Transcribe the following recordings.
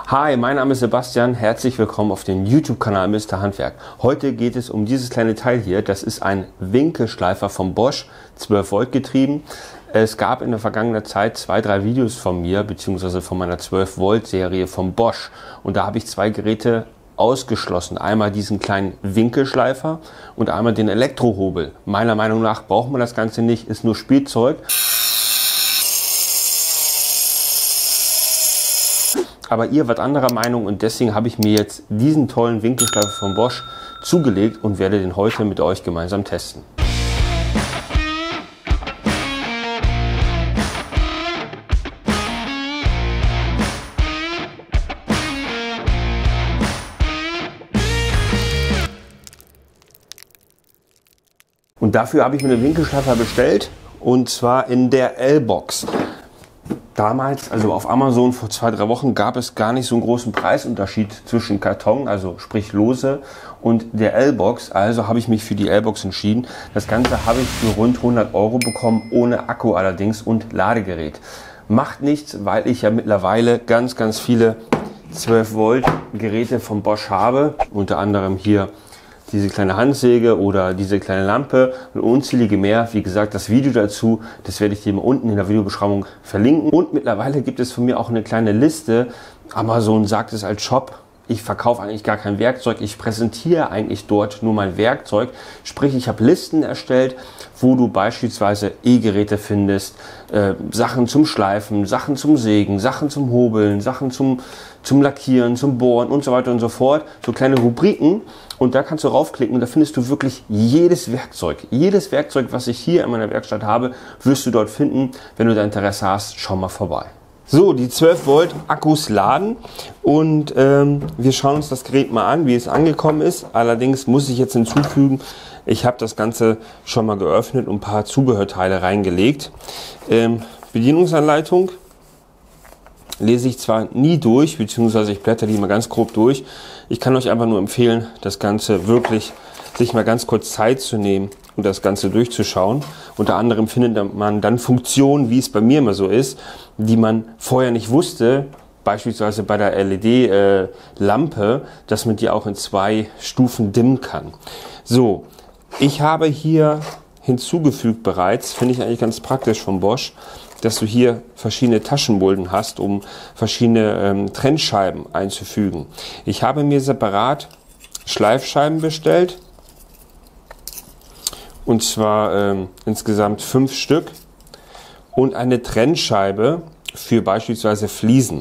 Hi, mein Name ist Sebastian, herzlich willkommen auf dem YouTube-Kanal Mr. Handwerk. Heute geht es um dieses kleine Teil hier, das ist ein Winkelschleifer von Bosch, 12 Volt getrieben. Es gab in der vergangenen Zeit 2-3 Videos von mir, beziehungsweise von meiner 12 Volt Serie von Bosch. Und da habe ich zwei Geräte ausgeschlossen. Einmal diesen kleinen Winkelschleifer und einmal den Elektrohobel. Meiner Meinung nach braucht man das Ganze nicht, ist nur Spielzeug. Aber ihr wart anderer Meinung und deswegen habe ich mir jetzt diesen tollen Winkelschleifer von Bosch zugelegt und werde den heute mit euch gemeinsam testen. Und dafür habe ich mir einen Winkelschleifer bestellt und zwar in der L-Box. Damals, also auf Amazon vor 2-3 Wochen, gab es gar nicht so einen großen Preisunterschied zwischen Karton, also sprich lose, und der L-Box. Also habe ich mich für die L-Box entschieden. Das Ganze habe ich für rund 100 € bekommen, ohne Akku allerdings und Ladegerät. Macht nichts, weil ich ja mittlerweile ganz viele 12 Volt Geräte von Bosch habe. Unter anderem hier diese kleine Handsäge oder diese kleine Lampe und unzählige mehr. Wie gesagt, das Video dazu, das werde ich dir mal unten in der Videobeschreibung verlinken. Und mittlerweile gibt es von mir auch eine kleine Liste. Amazon sagt es als Shop. Ich verkaufe eigentlich gar kein Werkzeug. Ich präsentiere eigentlich dort nur mein Werkzeug. Sprich, ich habe Listen erstellt, wo du beispielsweise E-Geräte findest, Sachen zum Schleifen, Sachen zum Sägen, Sachen zum Hobeln, Sachen zum Lackieren, zum Bohren und so weiter und so fort. So kleine Rubriken. Und da kannst du raufklicken und da findest du wirklich jedes Werkzeug. Jedes Werkzeug, was ich hier in meiner Werkstatt habe, wirst du dort finden. Wenn du da Interesse hast, schau mal vorbei. So, die 12 Volt Akkus laden und wir schauen uns das Gerät mal an, wie es angekommen ist. Allerdings muss ich jetzt hinzufügen, ich habe das Ganze schon mal geöffnet und ein paar Zubehörteile reingelegt. Bedienungsanleitung lese ich zwar nie durch, beziehungsweise ich blätter die mal ganz grob durch. Ich kann euch einfach nur empfehlen, das Ganze wirklich sich mal ganz kurz Zeit zu nehmen und das Ganze durchzuschauen. Unter anderem findet man dann Funktionen, wie es bei mir immer so ist, die man vorher nicht wusste, beispielsweise bei der LED-Lampe, dass man die auch in 2 Stufen dimmen kann. So, ich habe hier hinzugefügt bereits, finde ich eigentlich ganz praktisch von Bosch, dass du hier verschiedene Taschenmulden hast, um verschiedene Trennscheiben einzufügen. Ich habe mir separat Schleifscheiben bestellt, und zwar insgesamt 5 Stück und eine Trennscheibe für beispielsweise Fliesen.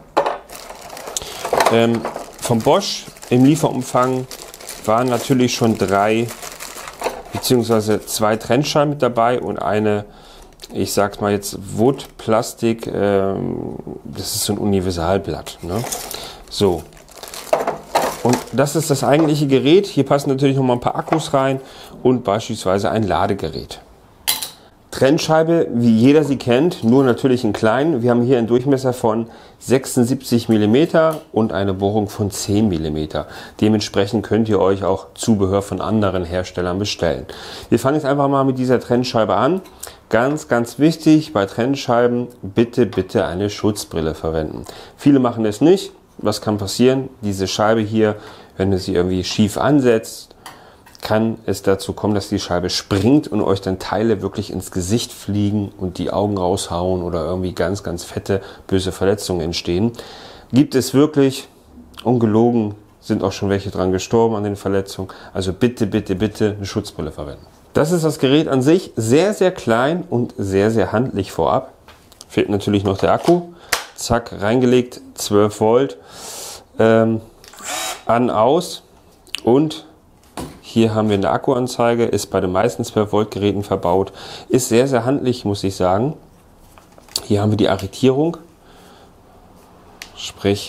Von Bosch im Lieferumfang waren natürlich schon 3 bzw. 2 Trennscheiben mit dabei und eine, ich sag's mal jetzt, Wood-Plastik, das ist so ein Universalblatt. Ne? So. Und das ist das eigentliche Gerät. Hier passen natürlich noch mal ein paar Akkus rein und beispielsweise ein Ladegerät. Trennscheibe, wie jeder sie kennt, nur natürlich in klein. Wir haben hier einen Durchmesser von 76 mm und eine Bohrung von 10 mm. Dementsprechend könnt ihr euch auch Zubehör von anderen Herstellern bestellen. Wir fangen jetzt einfach mal mit dieser Trennscheibe an. Ganz wichtig bei Trennscheiben, bitte eine Schutzbrille verwenden. Viele machen es nicht. Was kann passieren? Diese Scheibe hier, wenn du sie irgendwie schief ansetzt, kann es dazu kommen, dass die Scheibe springt und euch dann Teile wirklich ins Gesicht fliegen und die Augen raushauen oder irgendwie ganz fette, böse Verletzungen entstehen. Gibt es wirklich, ungelogen, sind auch schon welche dran gestorben an den Verletzungen. Also bitte eine Schutzbrille verwenden. Das ist das Gerät an sich, sehr klein und sehr handlich vorab. Fehlt natürlich noch der Akku. Zack, reingelegt, 12 Volt, an, aus, und hier haben wir eine Akkuanzeige, ist bei den meisten 12 Volt Geräten verbaut, ist sehr handlich, muss ich sagen. Hier haben wir die Arretierung, sprich,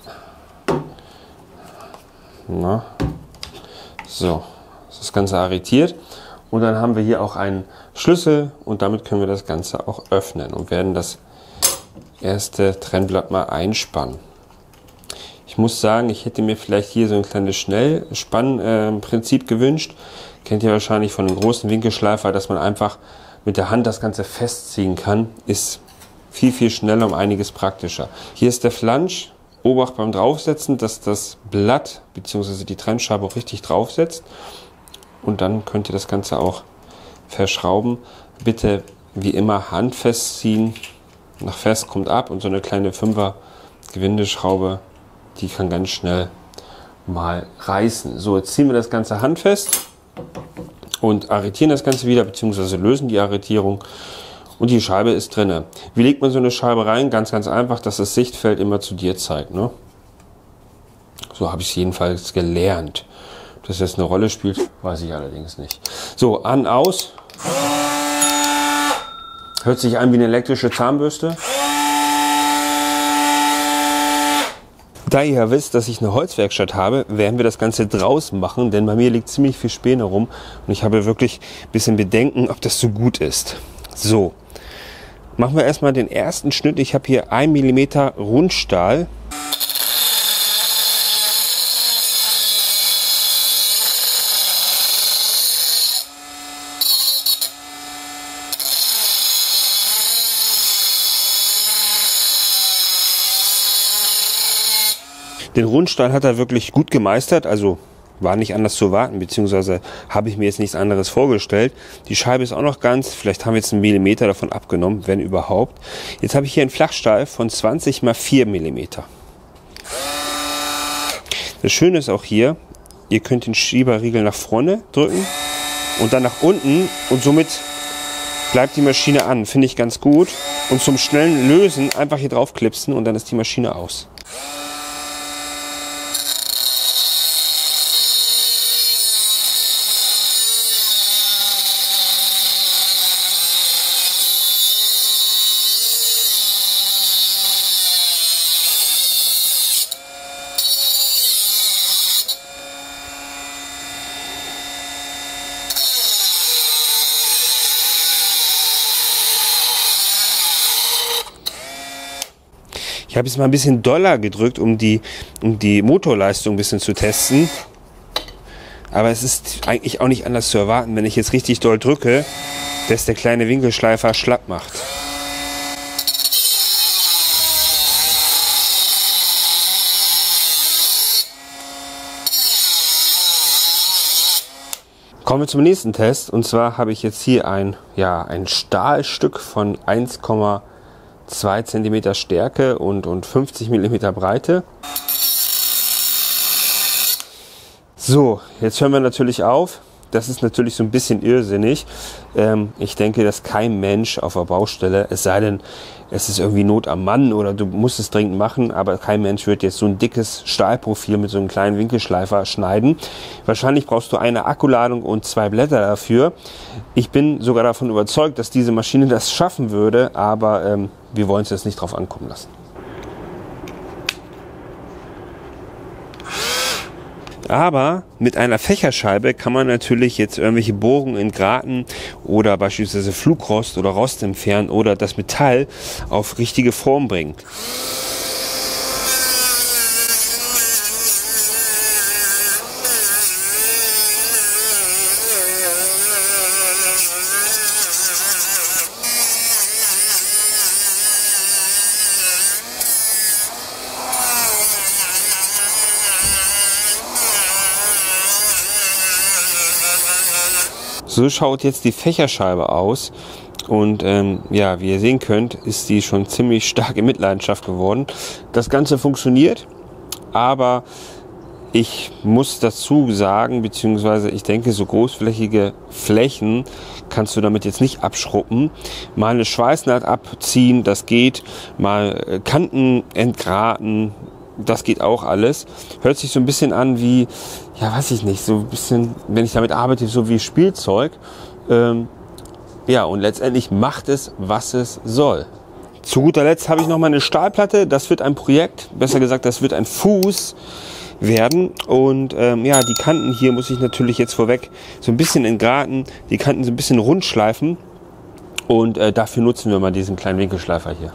so, das Ganze arretiert, und dann haben wir hier auch einen Schlüssel und damit können wir das Ganze auch öffnen und werden das erste Trennblatt mal einspannen. Ich muss sagen, ich hätte mir vielleicht hier so ein kleines Schnellspannprinzip gewünscht. Kennt ihr wahrscheinlich von einem großen Winkelschleifer, dass man einfach mit der Hand das Ganze festziehen kann. Ist viel schneller und einiges praktischer. Hier ist der Flansch Obacht beim Draufsetzen, dass das Blatt bzw. die Trennscheibe auch richtig draufsetzt. Und dann könnt ihr das Ganze auch verschrauben. Bitte wie immer handfest ziehen. Nach fest kommt ab und so eine kleine 5er Gewindeschraube, die kann ganz schnell mal reißen. So, jetzt ziehen wir das Ganze handfest und arretieren das Ganze wieder, beziehungsweise lösen die Arretierung. Und die Scheibe ist drin. Wie legt man so eine Scheibe rein? Ganz, ganz einfach, dass das Sichtfeld immer zu dir zeigt. Ne? So habe ich es jedenfalls gelernt. Dass das eine Rolle spielt, weiß ich allerdings nicht. So, an, aus. Hört sich an wie eine elektrische Zahnbürste. Da ihr ja wisst, dass ich eine Holzwerkstatt habe, werden wir das Ganze draußen machen, denn bei mir liegt ziemlich viel Späne rum und ich habe wirklich ein bisschen Bedenken, ob das so gut ist. So, machen wir erstmal den ersten Schnitt. Ich habe hier 1 mm Rundstahl. Den Rundstahl hat er wirklich gut gemeistert, also war nicht anders zu erwarten, beziehungsweise habe ich mir jetzt nichts anderes vorgestellt. Die Scheibe ist auch noch ganz, vielleicht haben wir jetzt 1 Millimeter davon abgenommen, wenn überhaupt. Jetzt habe ich hier einen Flachstahl von 20 x 4 mm. Das Schöne ist auch hier, ihr könnt den Schieberriegel nach vorne drücken und dann nach unten und somit bleibt die Maschine an. Finde ich ganz gut. Und zum schnellen Lösen einfach hier drauf klipsen und dann ist die Maschine aus. Ich habe jetzt mal ein bisschen doller gedrückt, um die Motorleistung ein bisschen zu testen. Aber es ist eigentlich auch nicht anders zu erwarten, wenn ich jetzt richtig doll drücke, dass der kleine Winkelschleifer schlapp macht. Kommen wir zum nächsten Test. Und zwar habe ich jetzt hier ein Stahlstück von 1,2 cm Stärke und 50 mm Breite. So, jetzt hören wir natürlich auf. Das ist natürlich so ein bisschen irrsinnig. Ich denke, dass kein Mensch auf der Baustelle, es sei denn, es ist irgendwie Not am Mann oder du musst es dringend machen, aber kein Mensch wird jetzt so ein dickes Stahlprofil mit so einem kleinen Winkelschleifer schneiden. Wahrscheinlich brauchst du eine Akkuladung und 2 Blätter dafür. Ich bin sogar davon überzeugt, dass diese Maschine das schaffen würde, aber wir wollen es jetzt nicht drauf ankommen lassen. Aber mit einer Fächerscheibe kann man natürlich jetzt irgendwelche Bohrungen in Graten oder beispielsweise Flugrost oder Rost entfernen oder das Metall auf richtige Form bringen. So schaut jetzt die Fächerscheibe aus und ja, wie ihr sehen könnt, ist die schon ziemlich stark in Mitleidenschaft geworden. Das Ganze funktioniert, aber ich muss dazu sagen, beziehungsweise ich denke, so großflächige Flächen kannst du damit jetzt nicht abschruppen. Mal eine Schweißnaht abziehen, das geht. Mal Kanten entgraten, das geht auch alles. Hört sich so ein bisschen an wie, ja, weiß ich nicht, so ein bisschen, wenn ich damit arbeite, so wie Spielzeug. Ja, und letztendlich macht es, was es soll. Zu guter Letzt habe ich noch mal eine Stahlplatte. Das wird ein Projekt, besser gesagt, das wird ein Fuß werden. Und ja, die Kanten hier muss ich natürlich jetzt vorweg so ein bisschen entgraten, die Kanten so ein bisschen rund schleifen. Und dafür nutzen wir mal diesen kleinen Winkelschleifer hier.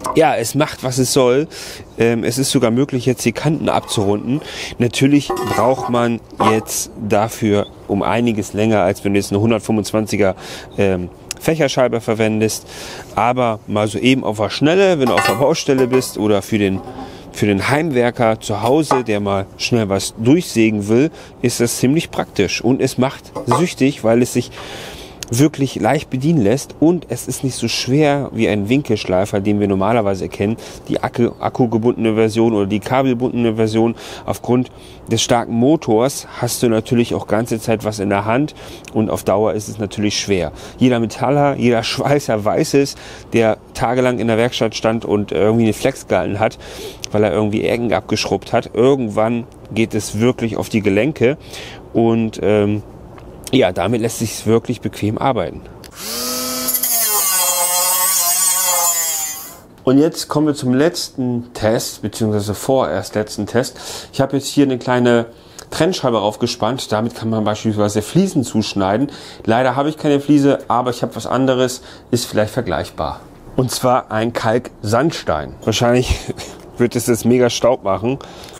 ja, es macht, was es soll. Es ist sogar möglich, jetzt die Kanten abzurunden. Natürlich braucht man jetzt dafür um einiges länger, als wenn du jetzt eine 125er Fächerscheibe verwendest. Aber mal so eben auf der Schnelle, wenn du auf der Baustelle bist oder für den Heimwerker zu Hause, der mal schnell was durchsägen will, ist das ziemlich praktisch. Und es macht süchtig, weil es sich wirklich leicht bedienen lässt und es ist nicht so schwer wie ein Winkelschleifer, den wir normalerweise kennen, die akkugebundene Version oder die kabelgebundene Version. Aufgrund des starken Motors hast du natürlich auch ganze Zeit was in der Hand und auf Dauer ist es natürlich schwer. Jeder Metaller, jeder Schweißer weiß es, der tagelang in der Werkstatt stand und irgendwie eine Flex gehalten hat, weil er irgendwie Ecken abgeschrubbt hat. Irgendwann geht es wirklich auf die Gelenke und ja, damit lässt sich wirklich bequem arbeiten. Und jetzt kommen wir zum letzten Test, beziehungsweise vorerst letzten Test. Ich habe jetzt hier eine kleine Trennscheibe raufgespannt. Damit kann man beispielsweise Fliesen zuschneiden. Leider habe ich keine Fliese, aber ich habe was anderes, ist vielleicht vergleichbar. Und zwar ein Kalksandstein. Wahrscheinlich wird es jetzt mega Staub machen.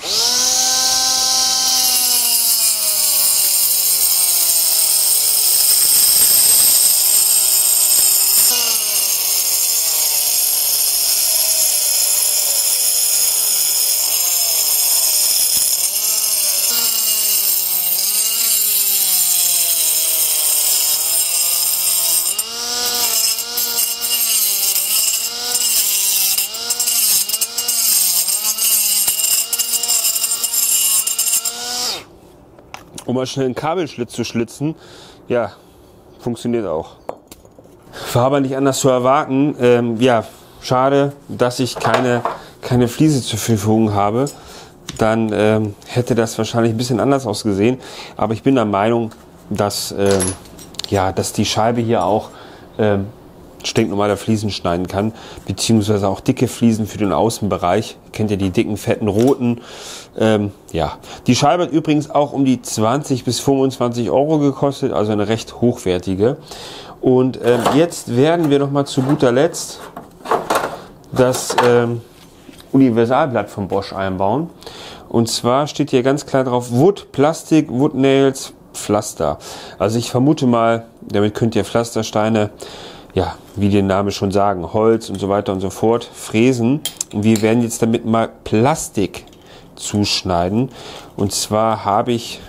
Um mal schnell einen Kabelschlitz zu schlitzen, ja, funktioniert auch. War aber nicht anders zu erwarten. Ja, schade, dass ich keine Fliese zur Verfügung habe. Dann hätte das wahrscheinlich ein bisschen anders ausgesehen. Aber ich bin der Meinung, dass, ja, dass die Scheibe hier auch stinknormale Fliesen schneiden kann, beziehungsweise auch dicke Fliesen für den Außenbereich. Kennt ihr die dicken, fetten, roten? Ja, die Scheibe hat übrigens auch um die 20 bis 25 Euro gekostet, also eine recht hochwertige. Und jetzt werden wir noch mal zu guter Letzt das Universalblatt von Bosch einbauen. Und zwar steht hier ganz klar drauf Wood, Plastik, Wood Nails, Pflaster. Also ich vermute mal, damit könnt ihr Pflastersteine, ja, wie der Name schon sagen, Holz und so weiter und so fort, fräsen. Und wir werden jetzt damit mal Plastik zuschneiden. Und zwar habe ich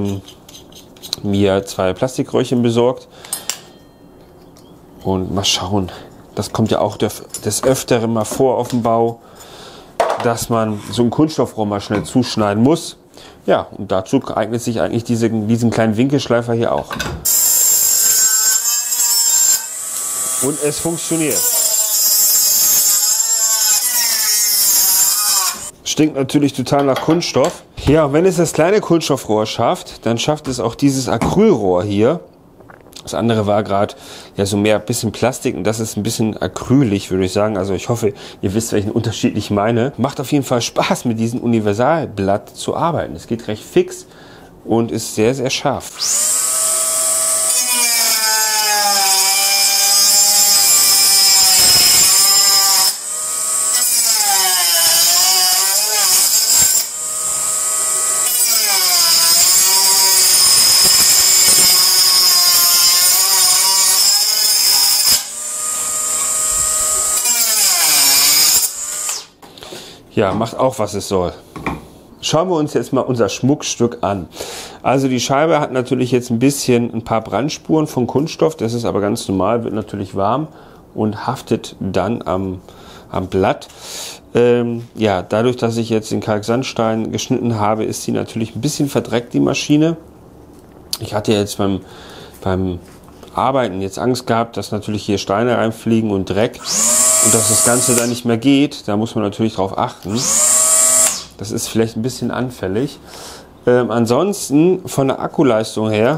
mir 2 Plastikröhrchen besorgt. Und mal schauen, das kommt ja auch des Öfteren mal vor auf dem Bau, dass man so ein Kunststoffrohr mal schnell zuschneiden muss. Ja, und dazu eignet sich eigentlich diesen kleinen Winkelschleifer hier auch. Und es funktioniert. Stinkt natürlich total nach Kunststoff. Ja, wenn es das kleine Kunststoffrohr schafft, dann schafft es auch dieses Acrylrohr hier. Das andere war gerade ja so mehr ein bisschen Plastik und das ist ein bisschen acrylig, würde ich sagen. Also ich hoffe, ihr wisst, welchen Unterschied ich meine. Macht auf jeden Fall Spaß, mit diesem Universalblatt zu arbeiten. Es geht recht fix und ist sehr, sehr scharf. Ja, macht auch, was es soll. Schauen wir uns jetzt mal unser Schmuckstück an. Also die Scheibe hat natürlich jetzt ein paar Brandspuren von Kunststoff. Das ist aber ganz normal, wird natürlich warm und haftet dann am Blatt. Ja, dadurch, dass ich jetzt den Kalksandstein geschnitten habe, ist sie natürlich ein bisschen verdreckt, die Maschine. Ich hatte jetzt beim Arbeiten jetzt Angst gehabt, dass natürlich hier Steine reinfliegen und Dreck. Und dass das Ganze dann nicht mehr geht, da muss man natürlich drauf achten. Das ist vielleicht ein bisschen anfällig. Ansonsten von der Akkuleistung her,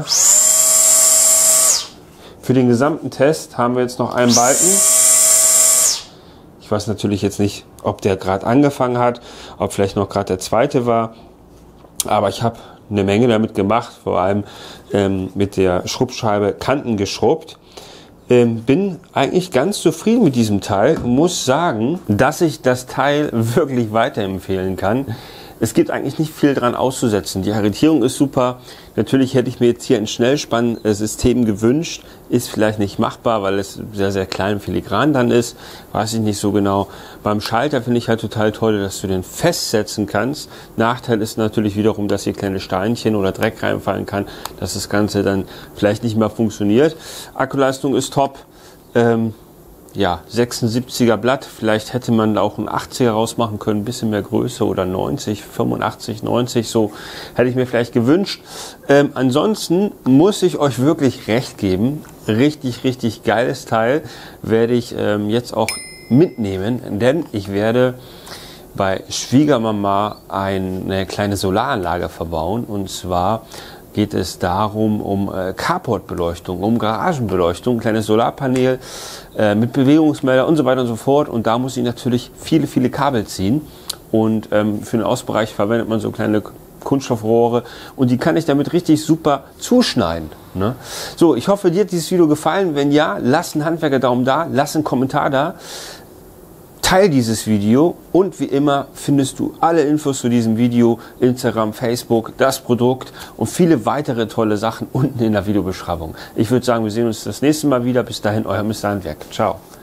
für den gesamten Test haben wir jetzt noch einen Balken. Ich weiß natürlich jetzt nicht, ob der gerade angefangen hat, ob vielleicht noch gerade der zweite war. Aber ich habe eine Menge damit gemacht, vor allem mit der Schrubbscheibe Kanten geschrubbt. Bin eigentlich ganz zufrieden mit diesem Teil. Muss sagen, dass ich das Teil wirklich weiterempfehlen kann. Es gibt eigentlich nicht viel dran auszusetzen. Die Arretierung ist super. Natürlich hätte ich mir jetzt hier ein Schnellspannsystem gewünscht. Ist vielleicht nicht machbar, weil es sehr, sehr klein und filigran dann ist. Weiß ich nicht so genau. Beim Schalter finde ich halt total toll, dass du den festsetzen kannst. Nachteil ist natürlich wiederum, dass hier kleine Steinchen oder Dreck reinfallen kann, dass das Ganze dann vielleicht nicht mehr funktioniert. Akkuleistung ist top. Ja, 76er Blatt, vielleicht hätte man da auch ein 80er rausmachen können, ein bisschen mehr Größe oder 90, 85, 90, so hätte ich mir vielleicht gewünscht. Ansonsten muss ich euch wirklich recht geben, richtig, richtig geiles Teil werde ich jetzt auch mitnehmen, denn ich werde bei Schwiegermama eine kleine Solaranlage verbauen, und zwar geht es darum, um Carport-Beleuchtung, um Garagenbeleuchtung, kleines Solarpanel mit Bewegungsmelder und so weiter und so fort. Und da muss ich natürlich viele, viele Kabel ziehen. Und für den Außenbereich verwendet man so kleine Kunststoffrohre. Und die kann ich damit richtig super zuschneiden. Ne? So, ich hoffe, dir hat dieses Video gefallen. Wenn ja, lass einen Handwerker-Daumen da, lass einen Kommentar da. Teil dieses Video, und wie immer findest du alle Infos zu diesem Video, Instagram, Facebook, das Produkt und viele weitere tolle Sachen unten in der Videobeschreibung. Ich würde sagen, wir sehen uns das nächste Mal wieder. Bis dahin, euer Mr. Handwerk. Ciao.